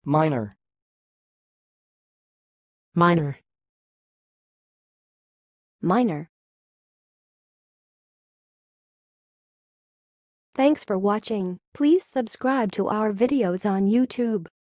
minor, minor, minor. Thanks for watching. Please subscribe to our videos on YouTube.